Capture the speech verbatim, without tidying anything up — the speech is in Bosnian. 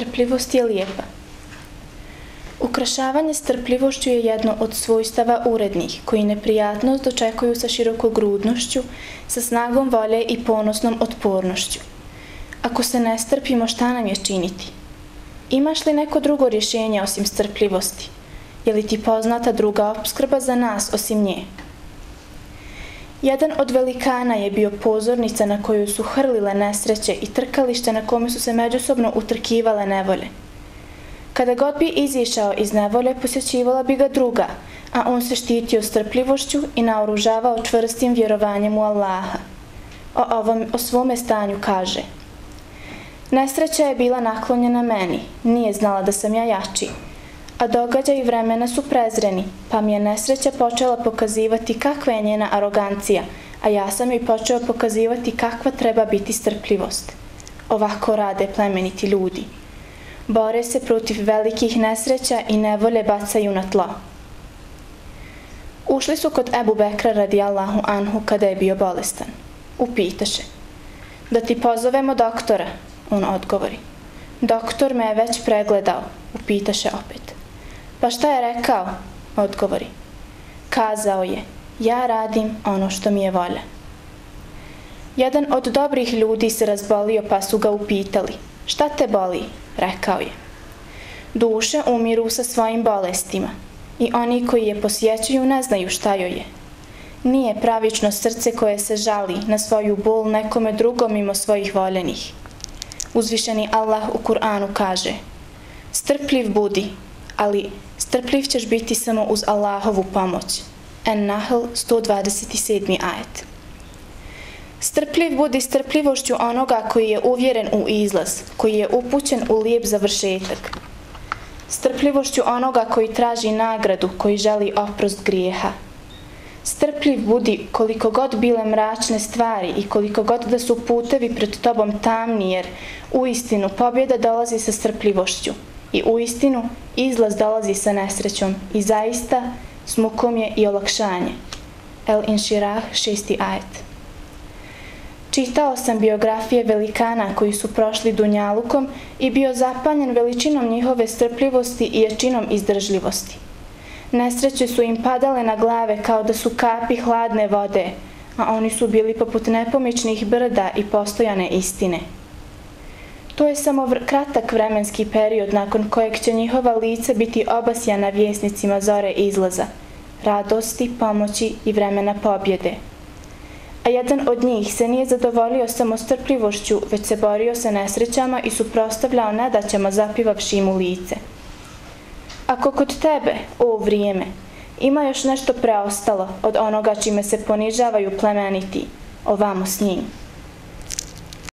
Strpljivost je lijepa. Ukrašavanje strpljivošću je jedno od svojstava urednih, koji neprijatnost dočekuju sa širokogrudnošću, sa snagom volje i ponosnom otpornošću. Ako se ne strpimo, šta nam je činiti? Imaš li neko drugo rješenje osim strpljivosti? Je li ti poznata druga opskrba za nas osim nje? Jedan od velikana je bio pozornica na kojoj su hrlile nesreće i trkalište na kome su se međusobno utrkivale nevolje. Kada god bi izišao iz nevolje, posjećivala bi ga druga, a on se štitio strpljivošću i naoružavao čvrstim vjerovanjem u Allaha. O, ovom, o svome stanju kaže: nesreća je bila naklonjena meni, nije znala da sam ja jači, a događaji i vremena su prezreni, pa mi je nesreća počela pokazivati kakva je njena arogancija, a ja sam joj počeo pokazivati kakva treba biti strpljivost. Ovako rade plemeniti ljudi. Bore se protiv velikih nesreća i nevolje bacaju na tlo. Ušli su kod Ebu Bekra radijallahu anhu kada je bio bolestan. Upitaše: da ti pozovemo doktora? On odgovori: doktor me je već pregledao. Upitaše opet: pa šta je rekao? Odgovori: kazao je, ja radim ono što mi je volja. Jedan od dobrih ljudi se razbolio pa su ga upitali: šta te boli? Rekao je: duše umiru sa svojim bolestima i oni koji je posjećuju ne znaju šta joj je. Nije pravično srce koje se žali na svoju bol nekome drugom mimo svojih voljenih. Uzvišeni Allah u Kur'anu kaže: strpljiv budi, ali strpljiv ćeš biti samo uz Allahovu pomoć. En-Nahl sto dvadeset sedmi ajet. Strpljiv budi strpljivošću onoga koji je uvjeren u izlaz, koji je upućen u lijep završetak. Strpljivošću onoga koji traži nagradu, koji želi oprost grijeha. Strpljiv budi koliko god bile mračne stvari i koliko god da su putevi pred tobom tamni, jer uistinu pobjeda dolazi sa strpljivošću i uistinu izlaz dolazi sa nesrećom i zaista s mukom je i olakšanje. El-Inširah, šesti ajet. Čitao sam biografije velikana koji su prošli dunjalukom i bio zapaljen veličinom njihove strpljivosti i jačinom izdržljivosti. Nesreće su im padale na glave kao da su kapi hladne vode, a oni su bili poput nepomičnih brda i postojane istine. To je samo vr- kratak vremenski period nakon kojeg će njihova lica biti obasjana vjesnicima zore izlaza, radosti, pomoći i vremena pobjede. A jedan od njih se nije zadovoljio samo strpljivošću, već se borio sa nesrećama i suprotstavljao nedaćama zapivavši im u lice. Ako kod tebe, o vrijeme, ima još nešto preostalo od onoga čime se ponižavaju plemeniti, ovamo s njim.